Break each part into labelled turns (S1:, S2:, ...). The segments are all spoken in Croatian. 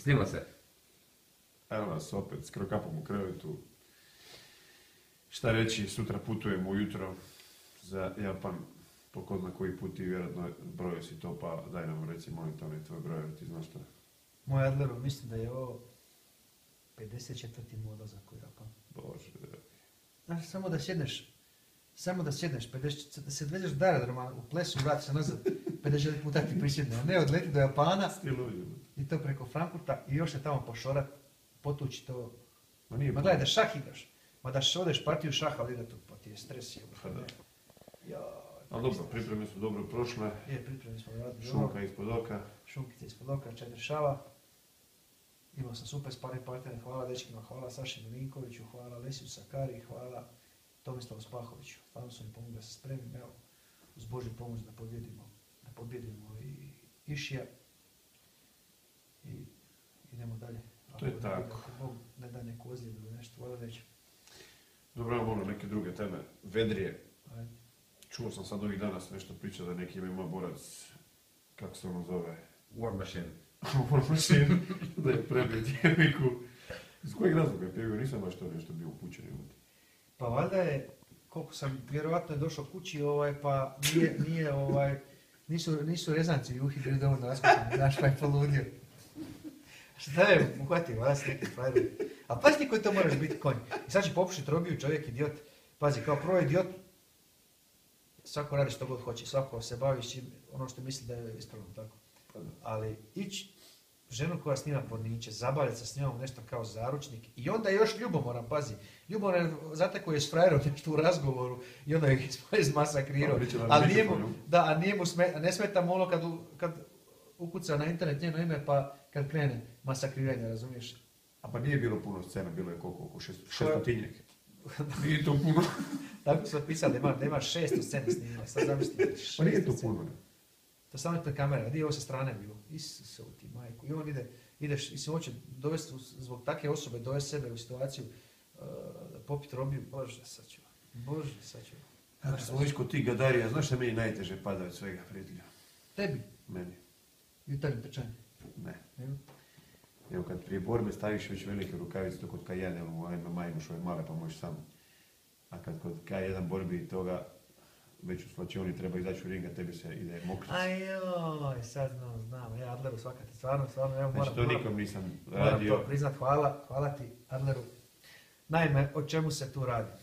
S1: Snima se.
S2: Evo nas opet s krokapom u krevetu. Šta reći, sutra putujemo ujutro za Japan. Po ko zna koji put i vjerojatno brojio si to, pa daj nam reci molim te onaj tvoj broj, ti znaš što.
S3: Moj Adleru, mislim da je ovo 54. moj odlazak u Japan.
S2: Bože.
S3: Znaš, samo da sjedneš, 50, da se odvedeš do aerodroma, u plesu, vrati se nazad, 50 puta ti prisjedne, a ne odleti do Japana i to preko Frankfurta i još se tamo pošorat, potući to. Ma gledaj, da šah igraš, ma da odeš partiju šaha, ali ide tu, pa ti je stres.
S2: Ali dobro, pripreme su dobro prošle.
S3: Pripreme smo radili.
S2: Šunka ispod oka.
S3: Šunkice ispod oka, 4 šava. Imao sam super sparring partnere, hvala dečkima, hvala Saši Milinkoviću, hvala Lesiju Sakari, hvala Tomislavu Spahoviću. Stvarno su mi pomogli da se spremim, evo, uz Božju pomoć da pobjedimo i Išija. I idemo dalje.
S2: To je tako.
S3: Ako Bog ne da neku ozljedu ili nešto, volim reći.
S2: Dobro, imamo neke druge teme. Vedrije.
S3: Ajde.
S2: Čuo sam sad ovih danas nešto priča da neki ima borac, kako se ono zove?
S1: War Machine.
S2: War Machine, da je prebio djeviku. Iz kojeg razloga je prebio? Nisam baš to nešto bio upućen.
S3: Pa valjda je, koliko sam vjerovatno je došao kući, pa nisu rezanci juhi bili dovoljno raskutani, znaš pa je poludio. Šta je, uhvatio vas neki frajer. A pazi ti koji to moraš biti konj. I sad će popušiti robiju čovjek, idiot. Pazi, kao prvo idiot, svako radi što god hoće, svako se bavi ono što misli da je ispravno, tako. Ali ići ženu koja snima porniće, zabavljati se s njom nešto kao zaručnik i onda još ljubomoran, pazi. Ljubomoran zatekao je s frajerom nešto u razgovoru i onda je izmasakrirao. A ne smeta mu ono kad ukuca na internet njeno ime pa kad krene masakriranje, razumiješ?
S2: A pa nije bilo puno scena, bilo je koliko, oko 600. Nije to puno.
S3: Tako su pisali da ima 600 scena snimila, sad zamislite.
S2: Pa nije to puno.
S3: To samo je pred kamera, gdje je ovo sa strane bilo? Isuse ti majku. I on ideš i se hoće dovesti, zbog takve osobe dovesti sebe u situaciju, popiti robiju, Bože sačuva.
S2: Ako smo već kod tih gadarija, znaš šta meni najteže pada od svega, prijatelja?
S3: Tebi?
S2: Meni.
S3: Jutarnjem trčanjem?
S2: Ne. Evo kad prije borbe staviš već velike rukavice, to kod K1, MMA imaš ove male pa možeš sam. A kad kod K1 borbi toga, već u slačioni treba izaći u ringa, tebi se ide mokrić.
S3: Ajoj, sad znam, ja Adleru svaka ti, stvarno, evo
S2: znači to nikom nisam radio.
S3: Moram to priznat, hvala ti Adleru. Naime, o čemu se tu radi?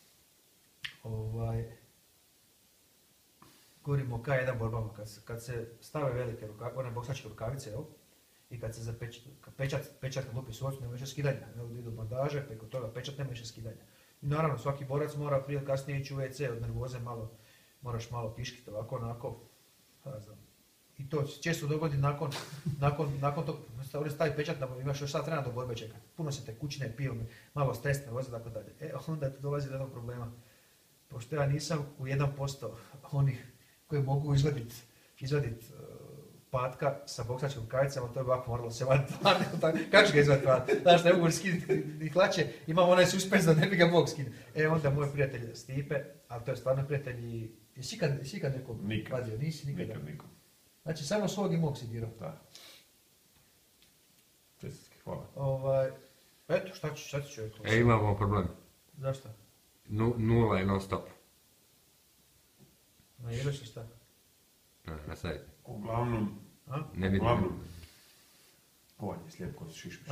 S3: Govorimo o K1 borbama, kad se stave velike one boksačke rukavice, jel? I kad se pečat kad lupi suoc, nema više skidanja, idu bandaže, preko toga pečat nema više skidanja. I naravno, svaki borac mora prije kasnije ići u WC, od nervoze moraš malo piškiti ovako, onako, I to često dogodi nakon tog, stavi pečat, imaš još sad vremena do borbe čekati. Puno se tekućine piju, malo stres, nervoze, tako dalje. Onda tu dolazi do jednog problema. Pošto ja nisam u 1% onih koji mogu izvaditi patka sa boksačkim rukavicama, to je ovako moralo se vaditi. Kako ću ga izvaditi patka? Znaš, ne mogu skinuti ni hlače, imam onaj suspens da ne bi ga mogu skinuti. Onda moj prijatelj Stipe, ali to je stvarno prijatelj i... Jesi ikad nekog vadio? Nisi nikada?
S2: Nikad.
S3: Znači, samo svog i mog si dirao.
S2: Da. Čestitke, hvala.
S3: Eto, šta ću čovjek?
S1: Imamo problem.
S3: Zašto?
S1: Nula je non stop.
S3: Na igraš li šta?
S1: Na sajtu.
S2: Uglavnom, on je slijep ko se šišmiš.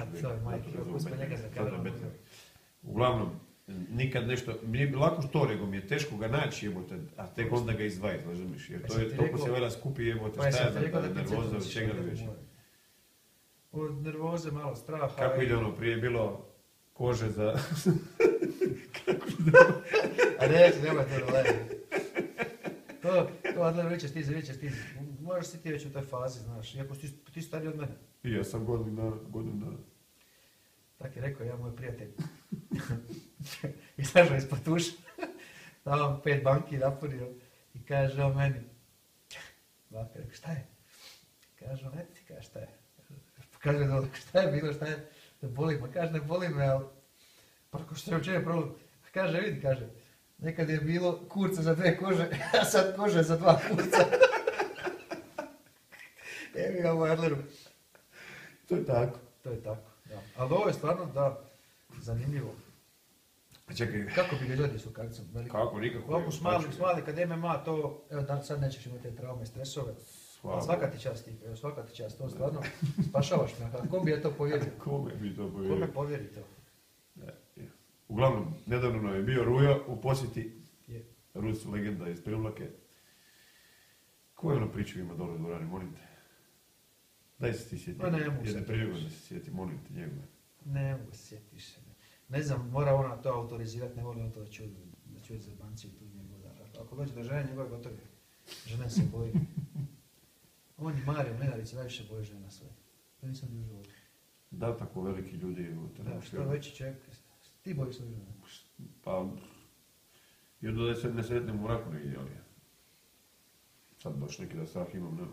S2: Uglavnom, nikad nešto, nije lako što, nego mi je teško ga naći, jebote, a tek onda ga izdvajati, razumiješ, jer to je toliko se vela skupi, jebote, šta je da nervoza, od čega li već?
S3: Od nervoze, malo straha.
S2: Kako ide ono, prije je bilo kože za...
S3: Kako ide ono? A nemoj to gledati. To Adler reće stizi. Možeš si ti već u toj fazi, znaš, iako ti stariji od mene.
S2: I ja sam godinu dana.
S3: Tak je rekao, ja moj prijatelj. Izašao ispod tuša, tamo 5 banki napunio i kaže on meni, baka, rekao, šta je? Kaže on, ti kaže, šta je? Kaže, šta je bilo, da boli me? Kaže, ne boli me, ali, pa što je u čemu problem? Kaže, vidi, kaže, nekad je bilo kurca za 2 kože, a sad kože za 2 kurca. Evo ga moj Adleru.
S2: To je tako.
S3: to je tako. Da. Ali ovo je stvarno, da, zanimljivo.
S2: Čekaj,
S3: Kako bi ga ljudi s rukavicom?
S2: kako, nikako.
S3: Ovako smali kad MMA to, evo sad nećeš imati te traume, stresove.
S2: Hvala.
S3: Svaka ti čast, evo svaka ti čast, to stvarno spašavaš me. A kom bi je to povjerio?
S2: Kome bi to povjerio?
S3: Kome povjeri to?
S2: Uglavnom, nedavno nam je bio Ruja u posjeti.
S3: Je.
S2: Rus legenda iz Privlake. Koju ono priču ima dole u dvorani, molim te? Daj se ti sjeti.
S3: Ma ne mogu
S2: Jedne
S3: se
S2: prilike
S3: sjetiti.
S2: da se sjeti, molim te, njegove.
S3: Ne mogu se sjetiti više. Ne znam, mora ona to autorizirati, ne volim to da čuje za banciju tu njegov. Ako dođe do žene, njegove gotovi. Žena se boji. On i Mario Mlinarić najviše boji žena svoje. To nisam bio u životu.
S2: Da, tako veliki ljudi.
S3: Da, što veći čovjek. Ti bojiš svoju ženu.
S2: Pa, jedno da se ne sretnem u mraku negdje, ali sad baš neki da strah imam, ne.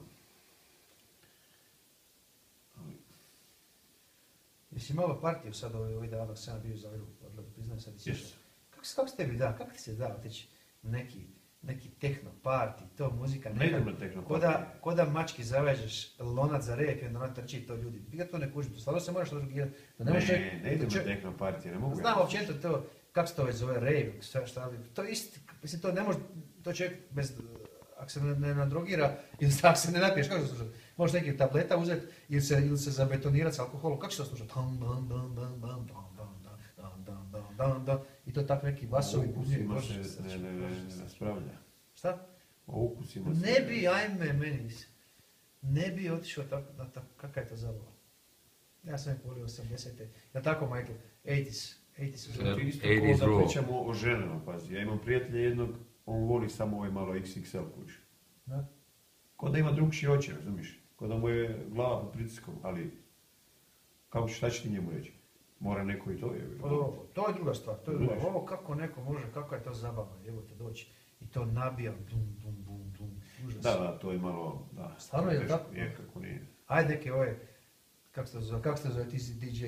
S3: Jesi imala partiju sad ovih dana, dok sam ja bio u Zagrebu, priznajem sad i sjećam. Kako se tebi da, kako ti se da otići neki tehno party, to muzika,
S2: Ne idem na tehno
S3: ko da mački zavežeš lonac za rep i onda ona trči to ljudi. Ja to ne kužim, to stvarno se moraš odrugirati.
S2: Ne idem na tehno partije, ne mogu.
S3: Znam općenito to, kako se to već zove, rave, šta ali, to je isti, mislim to ne može, to čovjek bez, ako se ne nadrogira ili ako se ne napiješ, kako se slušati? Možeš neki tableta uzeti ili se zabetonirati s alkoholom, kako će to slušati? I to tako neki basovi.
S2: O ukusima se ne raspravlja.
S3: Šta?
S2: O ukusima se
S3: Ne bi, ajme, meni ne bi otišao tako, kakva je to zabava. Ja sam je volio 80-te. Ja tako, Michael, 80s.
S2: Ti isto
S1: 80s
S2: da
S1: rule.
S2: pričamo o ženama, pazi. Ja imam prijatelja jednog, on voli samo ovaj malo XXL kuć.
S3: Da?
S2: Ko da ima drugčiji oči, razumiješ? Ko da mu je glava pod pritiskom, ali kako šta će ti njemu reći? Mora neko i to je.
S3: Pa dobro, to je druga stvar. To je druga. Ovo kako neko može, kako je to zabavno, evo te doći. I to nabija, bum, bum, bum, bum, užas.
S2: Da, to je malo, da.
S3: Stvarno je tako?
S2: Je, kako nije.
S3: Ajde neke ove, kako se to zove, ti si DJ.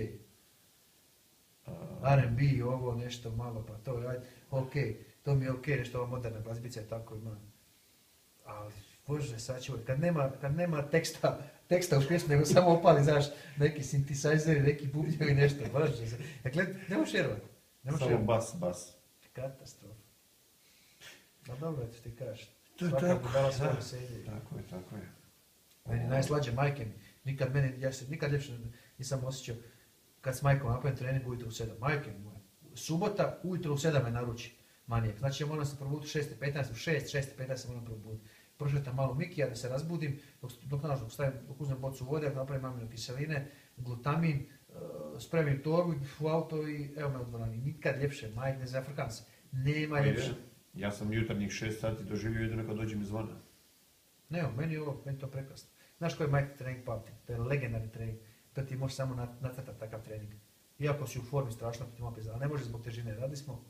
S3: R&B, ovo nešto malo, pa to je, ajde, okej, to mi je okej, nešto ova moderna glazbica je tako ima. Ali, bože, sačuvaj, kad nema teksta u pjesmu, nego samo opali, znaš, neki synthesizeri, neki bubnjevi, nešto, bože. Dakle, ne možeš vjerovati.
S2: Samo bas.
S3: Katastrofa. No dobro, eto ti kažeš.
S2: To je
S3: Svaka
S2: tako,
S3: budala svoje
S2: da.
S3: veselje.
S2: Tako je.
S3: Meni najslađe majke mi. Ja se nikad ljepše nisam osjećao kad s majkom napravim trening ujutro u 7. Majke mi moje. Subota ujutro u 7 me naruči manijak. Znači ja moram se probuditi u 6:15, u 6:15 se moram probuditi. Prošetam malo Mikija da se razbudim, dok uzmem bocu vode, napravim mamine kiseline, glutamin, spremim torbu u auto i evo me u dvorani. Nikad ljepše, majke, ne zafrkam se. Nema ljepše.
S2: Ja sam jutarnjih 6 sati doživio jedino kad dođem izvana.
S3: Ne, meni to prekrasno. Znaš koji je Mike trening pamti? To je legendarni trening. To ti možeš samo nacrtati takav trening. Iako si u formi strašno, ti malo pizda, ali ne može zbog težine. Radili smo,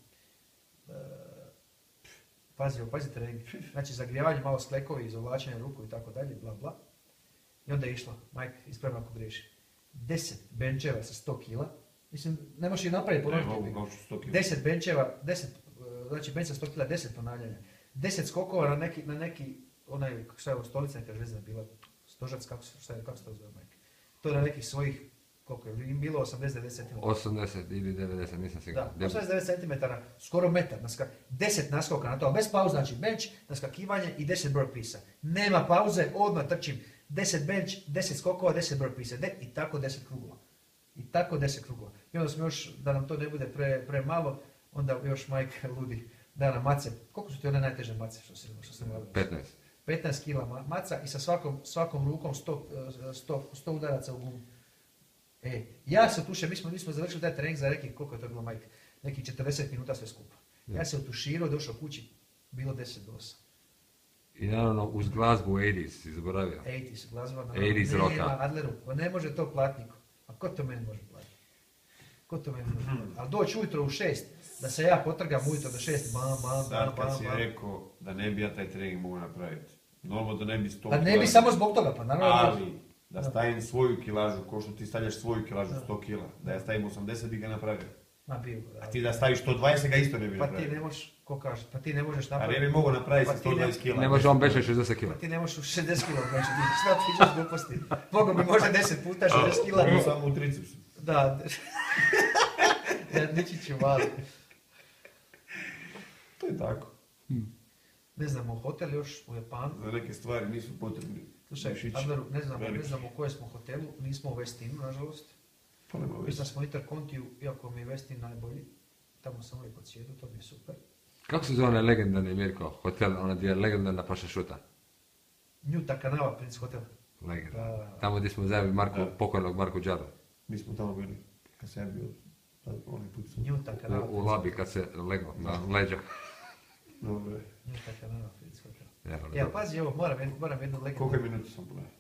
S3: pazi trening. Znači zagrijavanje, malo sklekovi, izovlačenje ruku i tako dalje, bla bla. I onda je išla, Mike, ispravno ako griješi. 10 benčeva sa 100 kila. Mislim, ne možeš i napraviti ponoviti. 10 benčeva, znači benč sa 100 kila, 10 ponavljanja. 10 skokova na neki onaj, šta je ovo, stolica neka željezna bila, stožac, kako se to zove, Mike? To je na nekih svojih, koliko je, im bilo 80-90 cm.
S1: 80 ili 90, nisam siguran.
S3: Da, 89 cm, skoro metar, 10 naskoka na to, ali bez pauze, znači bench, naskakivanje i 10 burpeesa. Nema pauze, odmah trčim, 10 bench, 10 skokova, 10 burpeesa, i tako 10 krugova. I onda smo još, da nam to ne bude pre malo, onda još Mike ludi da na mace. Koliko su ti one najteže mace što se malo?
S1: 15.
S3: 15 kila maca i sa svakom rukom 100 udaraca u gumu. Ja se otušio, mi smo završili taj trening za neki, koliko je to bilo, Mike? Neki 40 minuta sve skupa. Ja se otuširao, došao kući, bilo 10 do 8.
S1: I naravno uz glazbu 80s, si zaboravio.
S3: 80s, glazba,
S1: 80s
S3: nema
S1: roka.
S3: Adleru, pa ne može to platniku. A ko to meni može platiti? Ali doći ujutro u 6, da se ja potrgam ujutro do 6, bam.
S2: Sad kad si rekao da ne bi ja taj trening mogu napraviti. Normalno da ne bi 100
S3: Pa ne bi samo zbog toga, pa naravno.
S2: Ali, da stavim svoju kilažu, ko što ti stavljaš svoju kilažu 100 kila, da ja stavim 80 bi ga napravio.
S3: Ma bio.
S2: A ti da staviš 120 ga isto ne bi
S3: Pa ti
S2: napravio.
S3: ne možeš, ko kaže, pa ti ne možeš
S2: A
S3: napraviti.
S2: ne bi mogao napraviti
S3: Pa
S2: sa
S3: ti ne-
S2: 120 kila.
S1: Ne može on beše 60 kg.
S3: Pa ti ne možeš u 60 kg meći, ti šta pričaš gluposti. Mogu bi možda 10 puta 60 kg.
S2: Mogu samo u tricepsu.
S3: Da. Ja, niči ću mali.
S2: To je tako.
S3: Ne znamo, hotel još u Japanu.
S2: Za neke stvari nisu potrebni.
S3: Slušaj,
S2: mišići.
S3: Abdaru, ne
S2: Veliki.
S3: znamo u kojem smo hotelu, nismo u Westinu, nažalost.
S2: Pa nema
S3: Mislim
S2: veze.
S3: da smo u Intercontiju, iako mi je Westin najbolji. Tamo sam uvijek odsjedu, to mi je super.
S1: Kako se zove onaj legendarni Mirko, hotel, ona gdje je legendarna pašašuta?
S3: New Takanawa, Prince Hotel.
S1: Legendarna.
S3: Da.
S1: Tamo gdje smo zajeli
S2: Da.
S1: pokojnog Marko Đaru.
S2: Mi smo tamo bili. Kad sam ja bio. Onaj put sam.
S3: New Takanawa.
S1: U labi kad se legao na leđa.
S2: Dobro je.
S3: New Takanawa, Prince Hotel.
S1: Evo,
S3: Ja,
S1: dobro.
S3: pazi, evo, moram jednu legendu.
S2: Koliko je minuta sam pogledao?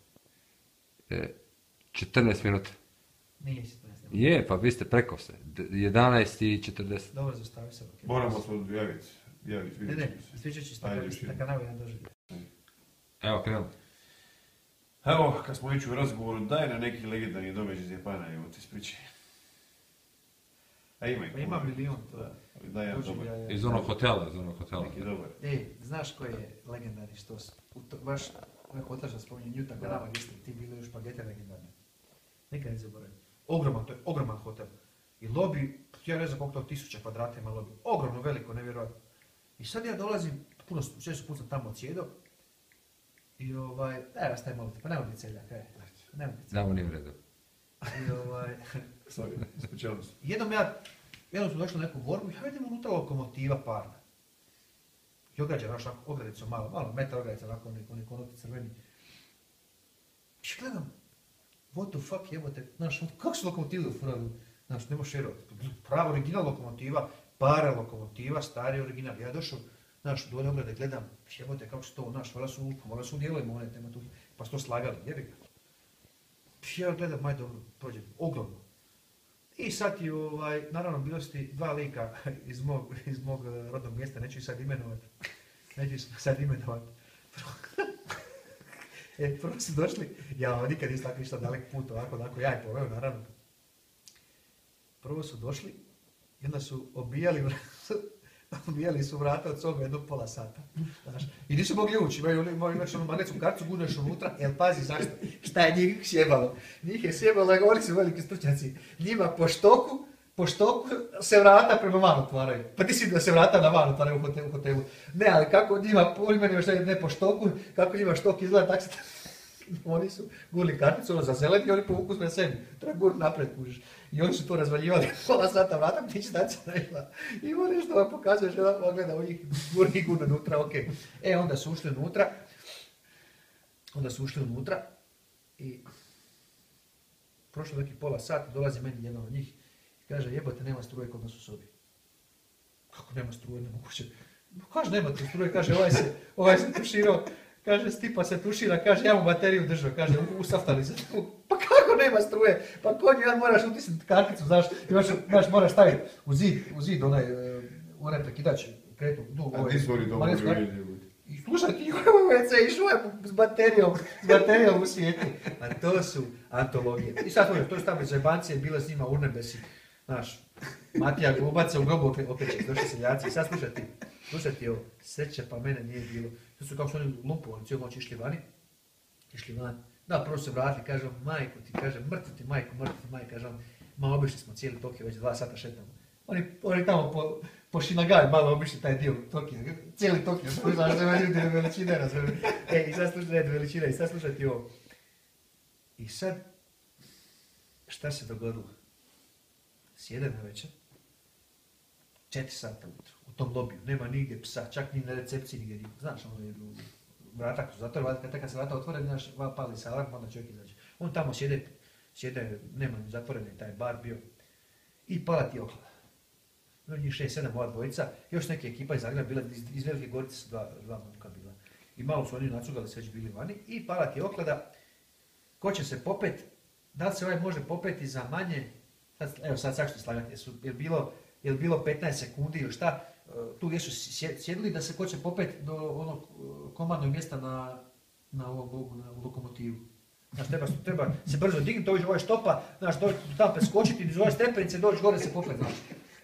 S1: 14 minuta.
S3: Nije 14.
S1: Je, pa vi ste preko se. 11 i 40.
S3: Dobro, zaustavi se. ok.
S2: Moramo se odjaviti.
S3: Ne,
S2: Vidjet
S3: ne,
S2: ćemo se.
S3: ispričat ću
S2: Ajde, još jednom.
S3: Takanawa jedan doživljaj.
S1: Evo, krenemo.
S2: Evo, kad smo već u razgovoru, daj na neki legendarni događaj iz Japana, evo ti ispričaj. A ima ih
S3: Pa ima
S2: puno.
S3: milion to.
S2: Da, ali daj jedan dobar.
S3: Doživljaja.
S1: Iz onog hotela,
S2: Neki dobar.
S3: Ej, znaš koji je legendarni što baš ovaj hotel što spominje New Takanawa gdje ste ti bili u špagete legendarni. Nikad ne zaboravim. Ogroman, to je ogroman hotel. I lobby, ja ne znam koliko to 1000 kvadrata ima lobby. Ogromno, veliko, nevjerojatno. I sad ja dolazim, često put sam tamo odsjedao. I daj vas taj malo, pa nemoj biti celjak, nemoj biti
S1: Da, ovo nije u redu.
S3: I
S2: Sorry, ispričavam se.
S3: jednom smo došli na neku borbu i ja vidim unutra lokomotiva parna. I ograđa, znaš, onako, ogradicu malo, metar ogradica, onako, neki crveni. I gledam, what the fuck, jebote, znaš, kako su lokomotive ufurali, znaš, nemo šerovati. Prava original lokomotiva, para lokomotiva, stari original. Ja došao, znaš, dole ograde, gledam, jebote, kako su to, znaš, valjda su u dijelovima one tema tu, pa su to slagali, jebi ga. Ja gledam, aj dobro, prođem, ogromno. I sad ti, naravno, bilo su ti dva lika iz mog rodnog mjesta, neću ih sad imenovati. Prvo su došli, ja nikad nisam tako išla dalek put, onako, ja je poveo, naravno. Prvo su došli i onda su obijali su vrata od sobe jednog pola sata. Znaš. I nisu mogli ući, imaš onu magnetsku karticu, gurneš unutra, jel pazi zašto, šta je njih sjebalo? Njih je sjebalo, oni su veliki stručnjaci, njima po štoku se vrata prema van otvaraju. Pa ti si da se vrata na van otvaraju u hotelu. Ne, ali kako njima, ne po štoku, kako njima štok izgleda, tak se... Oni su gurli karticu, za zeleni i oni povuku sve sebi. Treba gurti napred, kužiš. I oni su to razvaljivali pola sata vrata, ti će daći našla. I ovo nešto vam pokazuješ, jedan pogleda u njih, gurni unutra, ok. Onda su ušli unutra i prošlo neki pola sata, dolazi meni jedan od njih i kaže, jebote, nema struje kod nas u sobi. Kako nema struje, nemoguće? Kaže, nema tu struje, kaže, ovaj se tuširao. Kaže, Stipa se tušira, kaže, ja mu bateriju držao, kaže, usaftali se. Pa kako nema struje? Pa konju, ja moraš utisniti karticu, znaš, moraš staviti u zid onaj prekidač, kretnu,
S2: A ti su oni dobro uvijeli.
S3: I slušaj, ti WC išao je s baterijom u svijetu. A to su antologije. I sad slušaj, to je stavljeno zajebancije, bila s njima urnebesi, znaš, Matija Glubaca u grobu opeče, došli seljaci. I sad slušaj ti ovo, sreće pa mene nije bilo. To su kako su oni lumpovali, cijelu noć išli van. Da, prvo se vratili, kažem, majko ti, kaže, mrtvo ti majko, kaže, ma obišli smo cijeli Tokio, već 2 sata šetamo. Oni tamo po Shinagawa malo obišli taj dio Tokija, cijeli Tokio, znaš, da ljudi veličine razvijeli. I sad slušaj, veličina, i sad slušaj ti ovo. I sad, šta se dogodilo? Sjede na večer, 4 sata ujutro, u tom lobiju, nema nigdje psa, čak ni na recepciji nigdje niko. Znaš, ono je vrata su zatvorene, kad se vrata otvore, znaš, pali se alarm, onda čovjek izađe. On tamo sjede, nema ni zatvorene, taj bar bio, i pala ti oklada. Njih 6-7, ova dvojica, još neke ekipa iz Zagreba bila, iz Velike Gorice su dva momka bila. I malo su oni nacugali, sve već bili vani, i pala ti oklada, ko će se popet, da li se ovaj može popeti za manje, sad ću slagati, je li bilo 15 sekundi ili šta, tu gdje su sjedili da se ko će popet do onog komandnog mjesta na lokomotivu. Znaš, treba se brzo dignuti, ovaj štopa, znaš, tamo preskočiti, iz ove stepenice, doći gore se popet, znaš.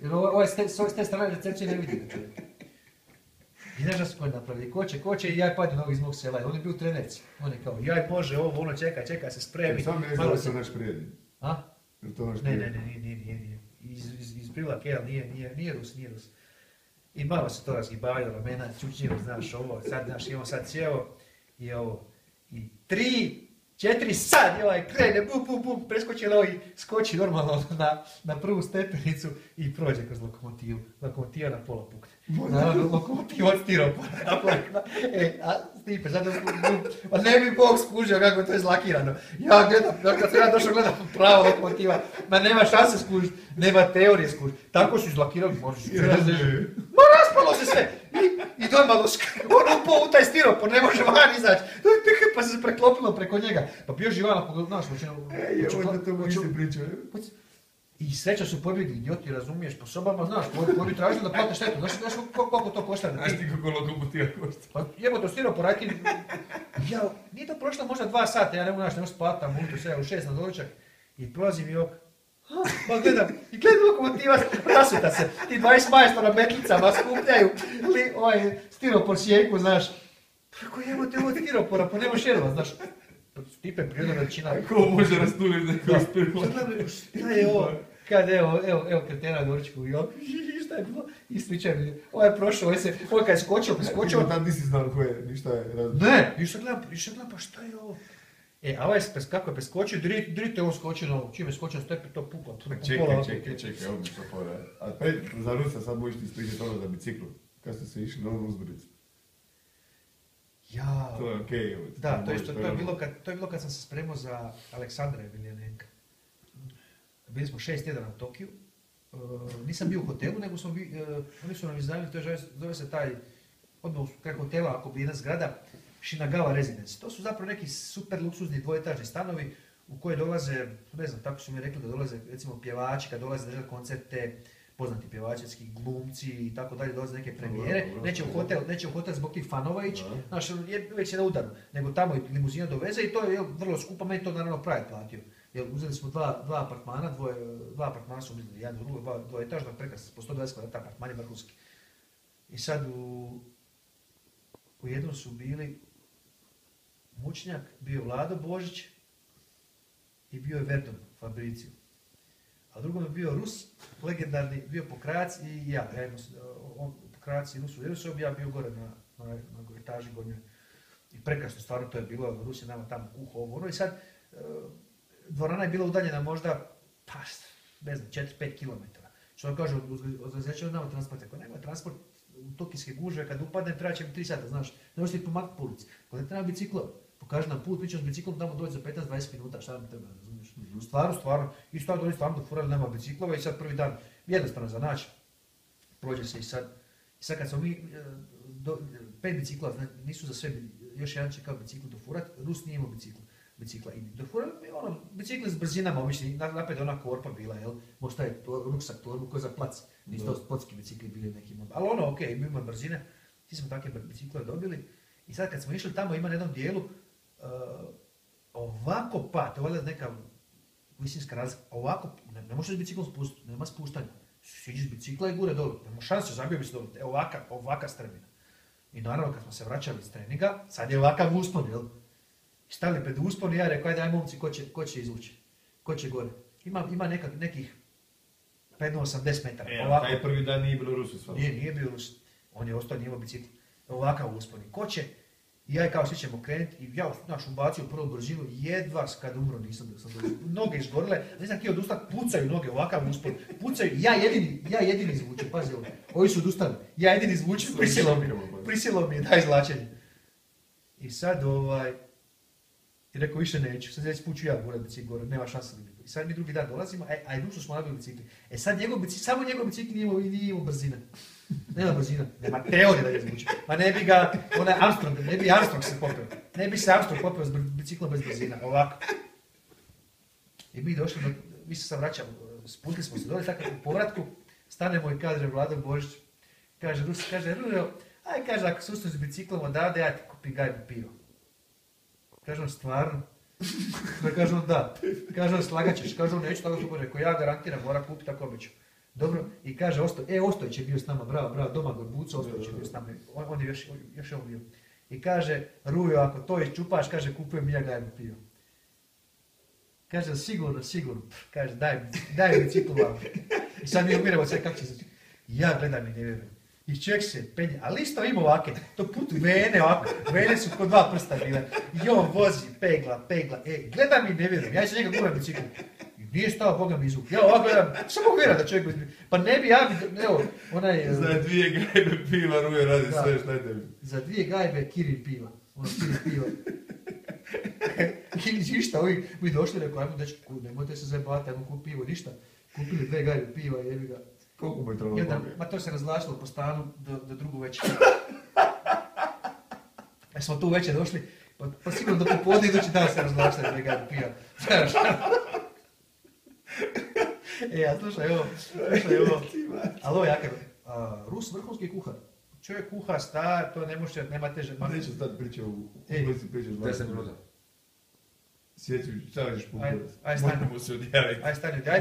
S3: Jer ovaj s te strane recepcije ne vidi ga čovjek. I znaš da su koji napravili, koče i jaj padne novi iz mog sela. On je bio trenerci. On je kao, jaj može ovo, ono, čeka se spremi.
S2: Sam ne znam da se naš prijatelj.
S3: A?
S2: Je to naš
S3: Ne,
S2: prijatelj?
S3: nije. Iz Prilake, jel, nije Rus. I malo se to razgibavaju ramena, čučnjivo, znaš, ovo, sad, znaš, imamo sad cijelo i ovo. I 3-4 sad, ovaj, krene, bum, preskoči i skoči normalno na prvu stepenicu i prođe kroz lokomotivu. Lokomotiva na pola pukne. Naravno, lokomotiva od stiropora. A Stipe, sad ne bi Bog skužio kako je to izlakirano. Ja gledam, kad sam ja došao gledam prava lokomotiva, ma nema šanse skužiti, nema teorije skužiti. Tako su izlakirali, možeš ma raspalo se sve! I normalno, ono upao u taj stiropor, ne može van izaći. Pa se preklopilo preko njega. Pa bio živan, znaš, I sreća su pobjegli, idioti, razumiješ, po sobama, znaš, koji bi tražili da plate štetu, znaš koliko to košta?
S1: Znaš ti kako lokomotiva košta?
S3: Pa jebote, stiropor, aj ti... Ja, nije to prošlo možda 2 sata, ja ne mogu spati tamo, ujutro sve, u 6 na doručak. I prolazim i pa gledam lokomotiva, rasuta se, ti 20 majstora metlicama skupljaju, stiropor sjeku, znaš. Kako jebote ovo stiropora, pa nema šerova, znaš. Stipe prirodna veličina.
S1: Ko može rastuliti neko ispirilo?
S3: Šta je ovo? Kad evo kretena na doručku, šta je bilo? Ispričaj mi, ovo je prošao, ovo kad je preskočio.
S2: Ti tam nisi znao ko je, ništa je različno.
S3: Ne, išao gledam, pa šta je ovo? A ovaj kako je preskočio, drite ovo skočeno, čim je skočio stepe, to puklo.
S2: Čekaj, odlično fora. A za Rusa sad možeš ti ispričati ono za biciklu, kad ste se išli na onu uzboricu.
S3: Ja.
S2: To je okej.
S3: Da, to je bilo kad sam se spremao za Aleksandra Emelijanenka. Bili smo 6 tjedana u Tokiju. Nisam bio u hotelu, nego oni su nam iznajmili, zove se taj, odmah kraj hotela, ako bi jedna zgrada, Shinagawa Residence. To su zapravo neki super luksuzni dvoetažni stanovi u koje dolaze, ne znam, tako su mi rekli da dolaze recimo pjevači, kad dolaze držati koncerte, poznati pjevačevski glumci i tako dalje, dolaze neke premijere, neće u hotel zbog tih fanova ići, znaš, već je na udaru, nego tamo i limuzina doveze i to je vrlo skupo, meni to naravno Pride platio. Jer uzeli smo dva apartmana, dva apartmana su uzeli, jedan drugo, dvoetažna, prekrasno, po 120 kvadrata apartman je vrhunski. I sad u jednom su bili Mučnjak, bio Vlado Božić i bio je Verdon Fabricio. A drugom je bio Rus, legendarni, bio Pokrac i ja. On Pokrac i Rus u jednu sobi, ja bio gore na etaži gornjoj. I prekrasno, stvarno to je bilo, Rus je nama tamo kuhao ovo ono. I sad, dvorana je bila udaljena možda, pa, ne znam, 4-5 km. Što on kaže, odvezeće od nama transport. Ako nema transport u tokijske gužve, kad upadnem, treba će mi 3 sata, znaš. Ne možeš ti pomaknuti po ulici. Kada ne treba biciklova. Pokaži nam put, mi ćemo s biciklom tamo doći za 15-20 minuta, šta nam treba, razumiješ? Stvarno. I stavno oni stvarno dofurali nema biciklova i sad prvi dan jednostavno za naći. Prođe se i sad kad smo mi 5 biciklova, nisu za sve, još jedan će kao bicikl dofurat, Rus nije imao bicikla. I dofurali mi bicikli s brzinama, obični, napred ona korpa bila, jel? Možda je ruksak torbu ko za plac, nisu to sportski bicikli bili neki, ali okej, ima brzine, ti smo takve bicikle dobili. I sad kad smo išli tamo, ima na jednom dijelu ovako pad, ovo je neka visinska razlika, ovako, ne možeš s biciklom spustiti, nema spuštanja. Siđi s bicikla i gure dolu, nema šanse, zabio bi se dolu, ovaka strmina. I naravno kad smo se vraćali iz treninga, sad je ovakav uspon, jel? I stali pred uspon i ja rekao, ajde momci, ko će izvući, ko će gore. Ima nekih 580 metara.
S2: Taj prvi dan nije bilo Rusu sva.
S3: Nije bio Rus, on je ostao, nije imao bicikl. Ovakav uspon i ko će. I ja kao svi ćemo krenuti i ja ubacio prvu brzinu, jedva kad umro nisam da sam dođe. Noge izgorile, ne znam kje odustat, pucaju noge, ovakav uspon, pucaju, ja jedini izvučem, pazi ovo, ovi su odustali, ja jedini izvučem, prisilo mi je da izvlačenje. I sad i rekao više neću, sad sljedeći put ću ja gurat bicikl gore, nema šanse. I sad mi drugi dan dolazimo, a i Rusu smo nabili bicikli. Sad samo njegov bicikl nije imao brzine. Nema brzina, nema teorije da ga izvuče. Ma ne bi ga, Armstrong se popeo. Ne bi se Armstrong popeo s biciklom bez brzina, ovako. I mi došli, mi se sad vraćamo, spustili smo se dole, tako u povratku, stanemo i kaže Vlado Božić, kaže Rus, Rujo, kaže, ako se ustaš s biciklom odavde, ja ti kupim gajbu pivo. Kaže on, stvarno? Kaže on, da. Kaže on, slagaćeš. Kaže on, neću tako super, rekao, ja garantiram, mora kupiti tako običu. Dobro, i kaže Ostojić je bio s nama, bravo, Domagoj Buco, Ostojić je bio s nama, on je još on bio. I kaže, Rujo, ako to iščupaš, kaže, kupujem ja gajbu pivo. Kaže, sigurno, kaže, daj mi bicikl vam. I sad mi umiramo sve kako će se... Ja gledam i ne vjerujem. I čovjek se penje, ali isto ima ovake, to putu vene ovako, vene su ko 2 prsta bile. I on vozi, pegla, gledam i ne vjerujem, ja se njega gubam bicikl. I nije stao Boga mi izvuk. Ja ovako gledam, samo vjerujem da čovjek... Pa ne bi ja bi, evo, onaj...
S2: Za 2 gajbe piva Rujo radi sve šta je tebi.
S3: Za 2 gajbe Kirin piva. Kirin piva. I ništa, ovi došli, rekao, ajmo dečki, nemojte se zajebati, ajmo kupiti pivo, ništa. Kupili 2 gajbe piva i jebi ga.
S2: Koliko mu je trebalo?
S3: Ma to se razvlačilo po stanu do drugu večer. Jer smo tu večer došli, pa sigurno do popodne idući dan se razvlačilo 2 gajbe piva. A slušaj ovo. Ali ovo je jakav. Rus vrhunski kuhar. Čovjek kuha, sta, to ne može, nema teže.
S2: Neću stati priča u ulici, pričaš
S1: 10 minuta.
S2: Sjeću, šta ćeš pokudati?
S3: Aj stani.
S2: Možemo se odjaviti.
S3: Aj stani,